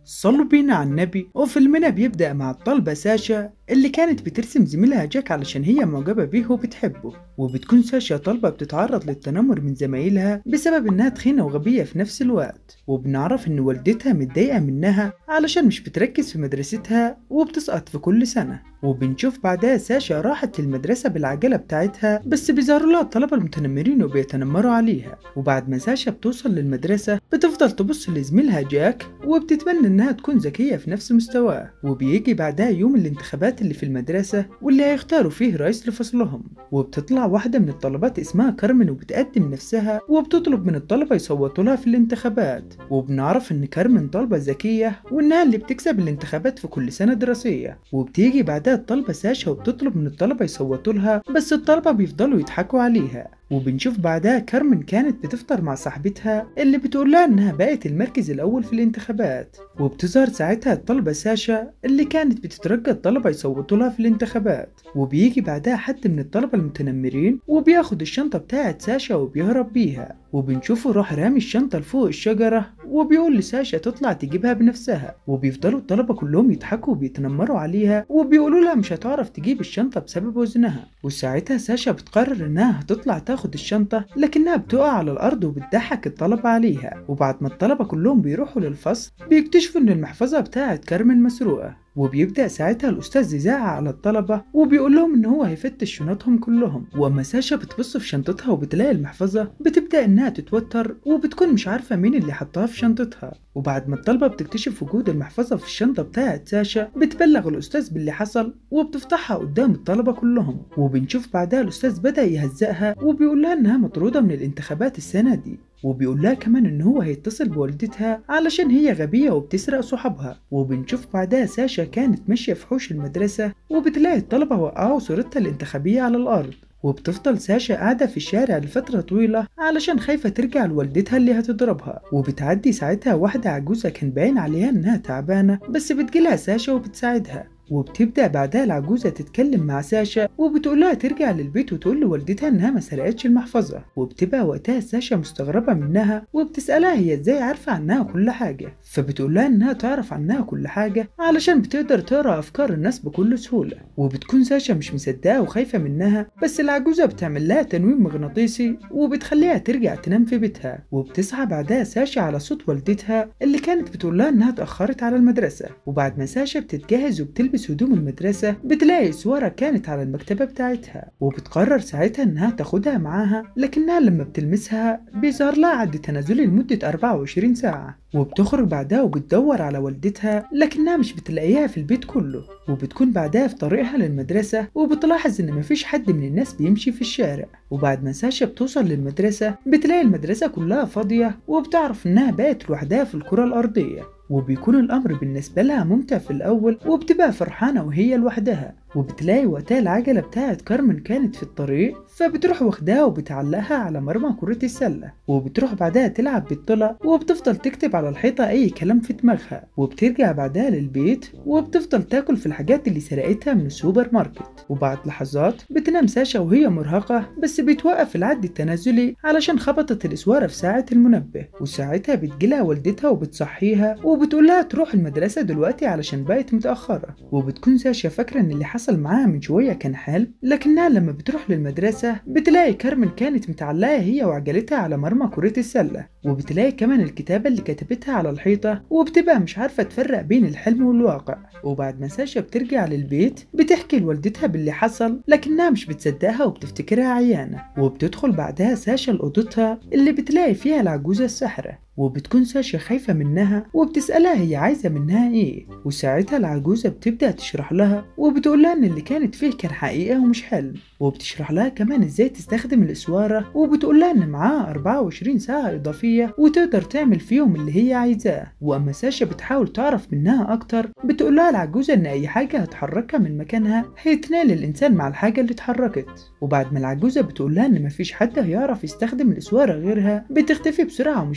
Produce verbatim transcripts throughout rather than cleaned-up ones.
صلوا بينا على النبي. وفيلمنا بيبدأ مع الطالبة ساشا اللي كانت بترسم زميلها جاك علشان هي معجبة بيه وبتحبه، وبتكون ساشا طالبة بتتعرض للتنمر من زمايلها بسبب انها تخينة وغبية في نفس الوقت. وبنعرف ان والدتها متضايقة منها علشان مش بتركز في مدرستها وبتسقط في كل سنة. وبنشوف بعدها ساشا راحت للمدرسة بالعجلة بتاعتها، بس بيظهروا لها الطلبة المتنمرين وبيتنمروا عليها. وبعد ما ساشا بتوصل للمدرسة بتفضل تبص لزميلها جاك وبتتمنى انها تكون ذكية في نفس مستواه. وبيجي بعدها يوم الانتخابات اللي في المدرسة واللي هيختاروا فيه رئيس لفصلهم، وبتطلع واحدة من الطلبات اسمها كارمن وبتقدم نفسها وبتطلب من الطلبة يصوتوا لها في الانتخابات. وبنعرف ان كارمن طالبة ذكية وانها اللي بتكسب الانتخابات في كل سنة دراسية. وبتيجي بعدها الطالبة ساشا وبتطلب من الطلبة يصوتوا لها، بس الطلبة بيفضلوا يضحكوا عليها. وبنشوف بعدها كارمن كانت بتفطر مع صاحبتها اللي بتقول لها انها بقت المركز الاول في الانتخابات. وبتظهر ساعتها الطلبة ساشا اللي كانت بتترجى الطلبة يصوتوا لها في الانتخابات. وبيجي بعدها حد من الطلبة المتنمرين وبياخد الشنطة بتاعت ساشا وبيهرب بيها. وبنشوفه راح رامي الشنطة لفوق الشجرة وبيقول لساشا تطلع تجيبها بنفسها. وبيفضلوا الطلبة كلهم يضحكوا وبيتنمروا عليها وبيقولوا لها مش هتعرف تجيب الشنطة بسبب وزنها. وساعتها ساشا بتقرر انها هتطلع تاخد الشنطة، لكنها بتقع على الارض وبتضحك الطلبة عليها. وبعد ما الطلبة كلهم بيروحوا للفصل بيكتشفوا ان المحفظة بتاعت كارمن مسروقة. وبيبدأ ساعتها الأستاذ يزعق على الطلبة وبيقول لهم إن هو هيفتش شنطهم كلهم. وأما ساشا بتبص في شنطتها وبتلاقي المحفظة بتبدأ إنها تتوتر وبتكون مش عارفة مين اللي حطها في شنطتها. وبعد ما الطلبة بتكتشف وجود المحفظة في الشنطة بتاعت ساشا بتبلغ الأستاذ باللي حصل وبتفتحها قدام الطلبة كلهم. وبنشوف بعدها الأستاذ بدأ يهزقها وبيقول لها إنها مطرودة من الانتخابات السنة دي. وبيقول لها كمان ان هو هيتصل بوالدتها علشان هي غبية وبتسرق صحابها. وبنشوف بعدها ساشا كانت ماشية في حوش المدرسة وبتلاقي الطلبة وقعوا صورتها الانتخابية على الأرض. وبتفضل ساشا قاعدة في الشارع لفترة طويلة علشان خايفة ترجع لوالدتها اللي هتضربها. وبتعدي ساعتها واحدة عجوزة كان باين عليها انها تعبانة، بس بتجيلها ساشا وبتساعدها. وبتبدأ بعدها العجوزة تتكلم مع ساشا وبتقولها ترجع للبيت وتقول لوالدتها انها ما سرقتش المحفظة. وبتبقى وقتها ساشا مستغربة منها وبتسألها هي ازاي عارفة عنها كل حاجة، فبتقولها انها تعرف عنها كل حاجة علشان بتقدر تقرأ افكار الناس بكل سهولة. وبتكون ساشا مش مصدقة وخايفة منها، بس العجوزة بتعمل لها تنويم مغناطيسي وبتخليها ترجع تنام في بيتها. وبتصحى بعدها ساشا على صوت والدتها اللي كانت بتقولها انها اتأخرت على المدرسة. وبعد ما ساشا بتتجهز وبتلبس هدوم المدرسة بتلاقي سوارة كانت على المكتبة بتاعتها. وبتقرر ساعتها انها تاخدها معاها، لكنها لما بتلمسها بيظهر لها عد تنازلي لمدة أربعة وعشرين ساعة. وبتخرج بعدها وبتدور على والدتها لكنها مش بتلاقيها في البيت كله. وبتكون بعدها في طريقها للمدرسة وبتلاحظ ان مفيش حد من الناس بيمشي في الشارع. وبعد ما ساشا بتوصل للمدرسة بتلاقي المدرسة كلها فاضية وبتعرف انها بقت لوحدها في الكرة الأرضية. وبيكون الأمر بالنسبة لها ممتع في الأول وبتبقى فرحانة وهي لوحدها. وبتلاقي وقتها العجلة بتاعت كارمن كانت في الطريق، فبتروح واخداها وبتعلقها على مرمى كرة السلة. وبتروح بعدها تلعب بالطلة وبتفضل تكتب على الحيطة أي كلام في دماغها. وبترجع بعدها للبيت وبتفضل تاكل في الحاجات اللي سرقتها من السوبر ماركت. وبعد لحظات بتنام ساشا وهي مرهقة، بس بتوقف العد التنازلي علشان خبطت الإسوارة في ساعة المنبه. وساعتها بتجيلها والدتها وبتصحيها وبتقولها تروح المدرسة دلوقتي علشان بقت متأخرة. وبتكون ساشا فاكرة ان اللي حصل معاها من شوية كان حلم، لكنها لما بتروح للمدرسة بتلاقي كارمن كانت متعلقة هي وعجلتها على مرمى كرة السلة. وبتلاقي كمان الكتابة اللي كتبتها على الحيطة وبتبقى مش عارفة تفرق بين الحلم والواقع. وبعد ما ساشا بترجع للبيت بتحكي لوالدتها باللي حصل، لكنها مش بتصدقها وبتفتكرها عيانة. وبتدخل بعدها ساشا لأوضتها اللي بتلاقي فيها العجوزة الساحرة. وبتكون ساشا خايفة منها وبتسألها هي عايزة منها ايه. وساعتها العجوزة بتبدأ تشرح لها وبتقول لها ان اللي كانت فيه كان حقيقة ومش حلم. وبتشرح لها كمان ازاي تستخدم الإسوارة وبتقول لها ان معاها أربعة وعشرين ساعة إضافية وتقدر تعمل فيهم اللي هي عايزاه. واما ساشا بتحاول تعرف منها اكتر بتقول لها العجوزة ان اي حاجة هتحركها من مكانها هيتنال الانسان مع الحاجة اللي اتحركت. وبعد ما العجوزة بتقول لها ان مفيش حد هيعرف يستخدم الإسوارة غيرها بتختفي بسرعة ومش بتعرف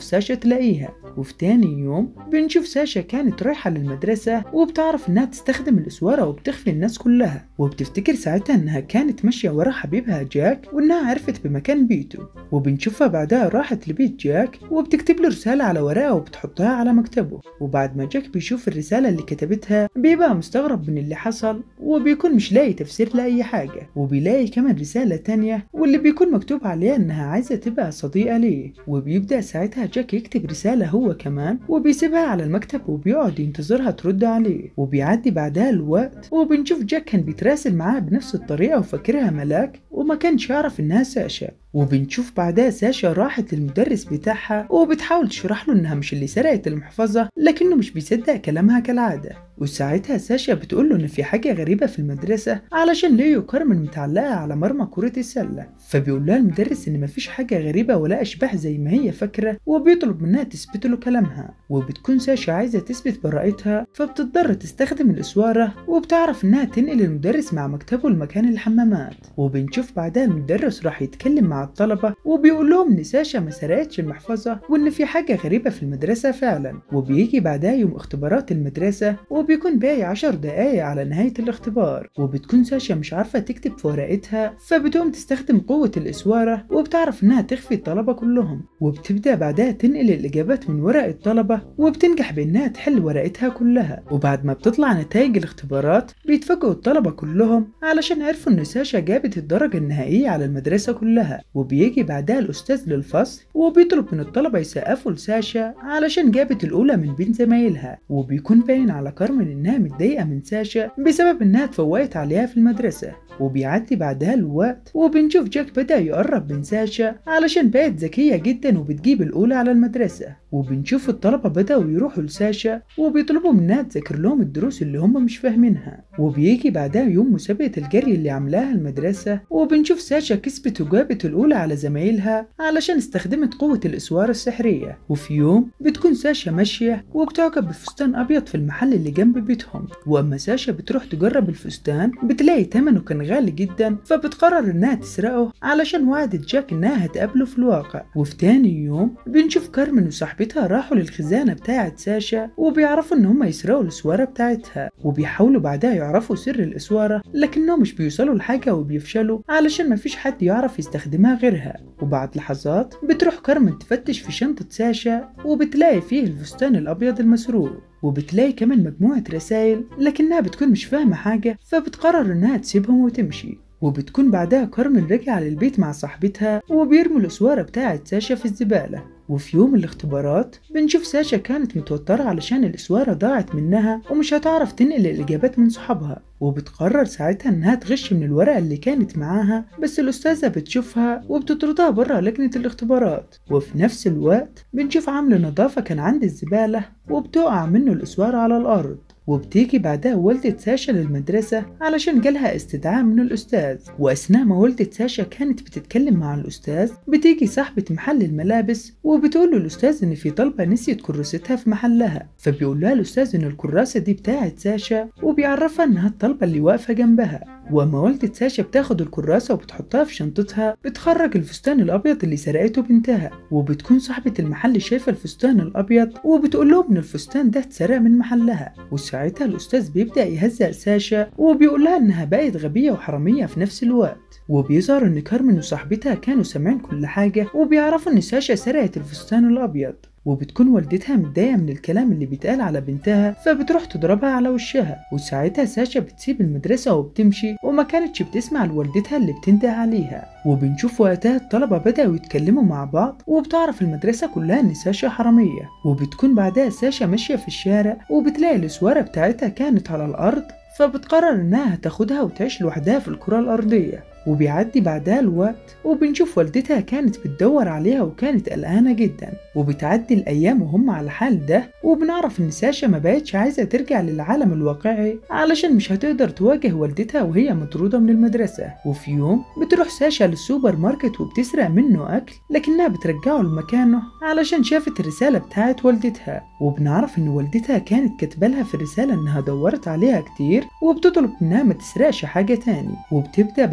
ساشا تلاقيها. وفي تاني يوم بنشوف ساشا كانت رايحة للمدرسة وبتعرف إنها تستخدم الإسوارة وبتخفي الناس كلها، وبتفتكر ساعتها إنها كانت ماشية ورا حبيبها جاك وإنها عرفت بمكان بيته. وبنشوفها بعدها راحت لبيت جاك وبتكتب له رسالة على ورقة وبتحطها على مكتبه. وبعد ما جاك بيشوف الرسالة اللي كتبتها بيبقى مستغرب من اللي حصل وبيكون مش لاقي تفسير لأي حاجة. وبيلاقي كمان رسالة تانية واللي بيكون مكتوب عليها إنها عايزة تبقى صديقة ليه. وبيبدأ ساعتها جاك يكتب رسالة هو كمان وبيسيبها على المكتب وبيقعد ينتظرها ترد عليه. وبيعدي بعدها الوقت وبنشوف جاك كان بيتراسل معاها بنفس الطريقة وفاكرها ملاك وما كانش يعرف إنها ساشا. وبنشوف بعدها ساشا راحت للمدرس بتاعها وبتحاول تشرح له إنها مش اللي سرقت المحفظة، لكنه مش بيصدق كلامها كالعادة. وساعتها ساشا بتقول له إن في حاجة غريبة في المدرسة علشان ليو كارمن متعلقة على مرمى كرة السلة. فبيقول لها المدرس إن مفيش حاجة غريبة ولا أشباح زي ما هي فاكرة، وبيطلب منها تثبت له كلامها. وبتكون ساشا عايزة تثبت براءتها فبتضطر تستخدم الإسوارة وبتعرف إنها تنقل المدرس مع مكتبه لمكان الحمامات. وبنشوف بعدها المدرس راح يتكلم مع الطلبة وبيقول لهم إن ساشا ما سرقتش المحفظة وإن في حاجة غريبة في المدرسة فعلا. وبيجي بعدها يوم اختبارات المدرسة وبيكون باقي عشر دقايق على نهاية الاختبار، وبتكون ساشا مش عارفة تكتب في ورقتها فبتقوم تستخدم قوة الإسوارة وبتعرف إنها تخفي الطلبة كلهم. وبتبدأ بعدها تنقل الإجابات من ورق الطلبة وبتنجح بإنها تحل ورقتها كلها. وبعد ما بتطلع نتائج الاختبارات بيتفاجئوا الطلبة كلهم علشان عرفوا إن ساشا جابت الدرجة النهائية على المدرسة كلها. وبيجي بعدها الأستاذ للفصل وبيطلب من الطلبة يسقفوا لساشا علشان جابت الأولى من بين زمايلها. وبيكون باين على كارمن إنها متضايقة من ساشا بسبب إنها اتفوقت عليها في المدرسة. وبيعدي بعدها الوقت وبنشوف جاك بدأ يقرب من ساشا علشان بقت ذكية جدا وبتجيب الأولى على المدرسة. وبنشوف الطلبة بدأوا يروحوا لساشا وبيطلبوا منها تذاكر لهم الدروس اللي هم مش فاهمينها. وبيجي بعدها يوم مسابقة الجري اللي عملاها المدرسة وبنشوف ساشا كسبت وجابت الأولى على زمايلها علشان استخدمت قوة الإسوارة السحرية. وفي يوم بتكون ساشا ماشية وبتعجب بفستان أبيض في المحل اللي جنب بيتهم، وأما ساشا بتروح تجرب الفستان بتلاقي تمنه كان غالي جدا فبتقرر إنها تسرقه علشان وعدت جاك إنها هتقابله في الواقع. وفي تاني يوم بنشوف كارمن وصاحبتها راحوا للخزانة بتاعة ساشا وبيعرفوا إن هما يسرقوا الإسوارة بتاعتها، وبيحاولوا بعدها يعرفوا سر الإسوارة لكنهم مش بيوصلوا لحاجة وبيفشلوا علشان مفيش حد يعرف يستخدمها غيرها. وبعد لحظات بتروح كارمن تفتش في شنطة ساشا وبتلاقي فيه الفستان الأبيض المسروق، وبتلاقي كمان مجموعة رسائل لكنها بتكون مش فاهمة حاجة فبتقرر إنها تسيبهم وتمشي. وبتكون بعدها كارمن رجع للبيت مع صاحبتها وبيرموا الأسوارة بتاعة ساشا في الزبالة. وفي يوم الاختبارات بنشوف ساشا كانت متوترة علشان الإسوارة ضاعت منها ومش هتعرف تنقل الإجابات من صحابها، وبتقرر ساعتها إنها تغش من الورقة اللي كانت معاها، بس الأستاذة بتشوفها وبتطردها برا لجنة الاختبارات. وفي نفس الوقت بنشوف عامل نظافة كان عند الزبالة وبتقع منه الإسوارة على الأرض. وبتيجي بعدها والدة ساشا للمدرسة علشان جالها استدعاء من الأستاذ. وأثناء ما والدة ساشا كانت بتتكلم مع الأستاذ بتيجي صاحبة محل الملابس وبتقول له الأستاذ إن في طلبة نسيت كراستها في محلها. فبيقول لها الأستاذ إن الكراسة دي بتاعة ساشا وبيعرفها إنها الطلبة اللي واقفة جنبها. وأما والدة ساشا بتاخد الكراسة وبتحطها في شنطتها بتخرج الفستان الأبيض اللي سرقته بنتها، وبتكون صاحبة المحل شايفة الفستان الأبيض وبتقول لهم إن الفستان ده اتسرق من محلها. وساعتها الأستاذ بيبدأ يهزأ ساشا وبيقول لها إنها بقت غبية وحرامية في نفس الوقت. وبيظهر إن كارمن وصاحبتها كانوا سامعين كل حاجة وبيعرفوا إن ساشا سرقت الفستان الأبيض. وبتكون والدتها متضايقة من الكلام اللي بيتقال على بنتها فبتروح تضربها على وشها. وساعتها ساشا بتسيب المدرسة وبتمشي وما كانتش بتسمع لوالدتها اللي بتنده عليها. وبنشوف وقتها الطلبة بدأوا يتكلموا مع بعض وبتعرف المدرسة كلها إن ساشا حرامية. وبتكون بعدها ساشا ماشية في الشارع وبتلاقي الإسوارة بتاعتها كانت على الأرض فبتقرر إنها هتاخدها وتعيش لوحدها في الكرة الأرضية. وبيعدي بعدها الوقت وبنشوف والدتها كانت بتدور عليها وكانت قلقانة جدا. وبتعدي الأيام وهم على الحال ده وبنعرف إن ساشا ما بقتش عايزة ترجع للعالم الواقعي علشان مش هتقدر تواجه والدتها وهي مطرودة من المدرسة. وفي يوم بتروح ساشا للسوبر ماركت وبتسرق منه أكل لكنها بترجعه لمكانه علشان شافت الرسالة بتاعت والدتها. وبنعرف إن والدتها كانت كاتبالها في الرسالة إنها دورت عليها كتير وبتطلب إنها ما تسرقش حاجة تاني. وبتبدأ بعدها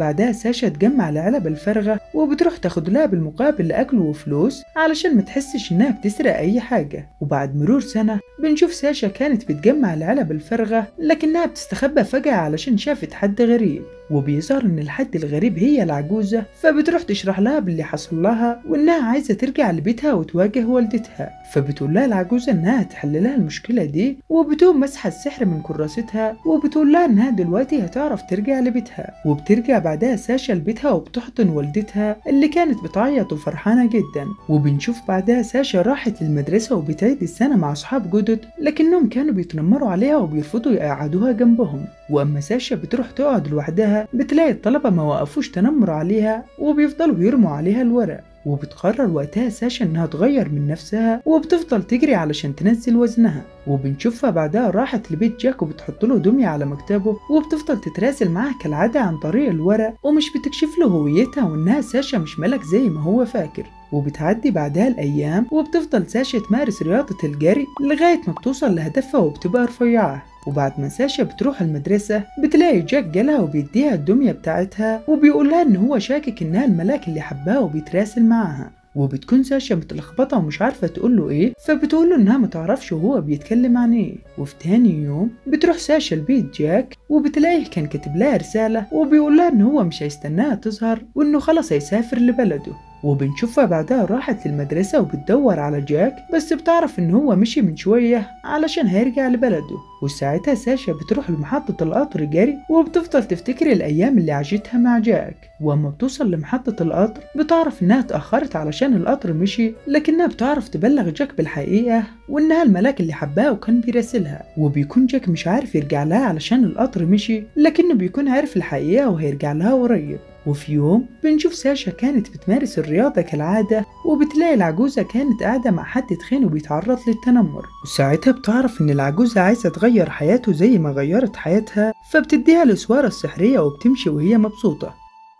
ساشا تجمع العلب الفارغة وبتروح تاخد لها بالمقابل أكل وفلوس علشان ما تحسش إنها بتسرق أي حاجة. وبعد مرور سنة بنشوف ساشا كانت بتجمع العلب الفارغة لكنها بتستخبى فجأة علشان شافت حد غريب، وبيظهر إن الحد الغريب هي العجوزة، فبتروح تشرح لها باللي حصل لها وإنها عايزة ترجع لبيتها وتواجه والدتها. فبتقول لها العجوزة إنها هتحل لها المشكلة دي، وبتقوم مسحة السحر من كراستها وبتقول لها إنها دلوقتي هتعرف ترجع لبيتها. وبترجع بعدها ساشا لبيتها وبتحضن والدتها اللي كانت بتعيط وفرحانة جدا. وبنشوف بعدها ساشا راحت للمدرسة وبتعيد السنة مع أصحاب جدد لكنهم كانوا بيتنمروا عليها وبيرفضوا يقعدوها جنبهم. وأما ساشا بتروح تقعد لوحدها بتلاقي الطلبة ما وقفوش تنمر عليها وبيفضلوا يرموا عليها الورق. وبتقرر وقتها ساشا انها تغير من نفسها وبتفضل تجري علشان تنزل وزنها. وبنشوفها بعدها راحت لبيت جاك وبتحط له دمية على مكتبه وبتفضل تتراسل معاه كالعادة عن طريق الورق، ومش بتكشف له هويتها وانها ساشا مش ملك زي ما هو فاكر. وبتعدي بعدها الأيام وبتفضل ساشا تمارس رياضة الجري لغاية ما بتوصل لهدفها وبتبقى رفيعة. وبعد ما ساشا بتروح المدرسة بتلاقي جاك جالها وبيديها الدمية بتاعتها وبيقولها إن هو شاكك إنها الملاك اللي حبها وبيتراسل معاها. وبتكون ساشا متلخبطة ومش عارفة تقوله إيه، فبتقوله إنها متعرفش وهو بيتكلم عن إيه. وفي تاني يوم بتروح ساشا لبيت جاك وبتلاقيه كان كاتب لها رسالة وبيقولها إن هو مش هيستناها تظهر وإنه خلاص هيسافر لبلده. وبنشوفها بعدها راحت للمدرسة وبتدور على جاك، بس بتعرف إن هو مشي من شوية علشان هيرجع لبلده. وساعتها ساشا بتروح لمحطة القطر جري وبتفضل تفتكر الأيام اللي عاشتها مع جاك. وأما بتوصل لمحطة القطر بتعرف إنها اتأخرت علشان القطر مشي، لكنها بتعرف تبلغ جاك بالحقيقة وإنها الملاك اللي حبها وكان بيراسلها. وبيكون جاك مش عارف يرجع لها علشان القطر مشي، لكنه بيكون عارف الحقيقة وهيرجع لها قريب. وفي يوم بنشوف ساشا كانت بتمارس الرياضة كالعادة وبتلاقي العجوزة كانت قاعدة مع حد تخين وبيتعرض للتنمر. وساعتها بتعرف إن العجوزة عايزة تغير حياته زي ما غيرت حياتها، فبتديها الأسوارة السحرية وبتمشي وهي مبسوطة.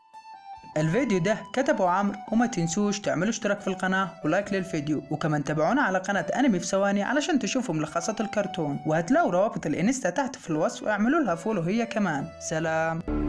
الفيديو ده كتبه عمرو، وما تنسوش تعملوا اشتراك في القناة ولايك للفيديو، وكمان تابعونا على قناة انمي في ثواني علشان تشوفوا ملخصات الكرتون، وهتلاقوا روابط الانستا تحت في الوصف واعملوا لها فولو هي كمان. سلام.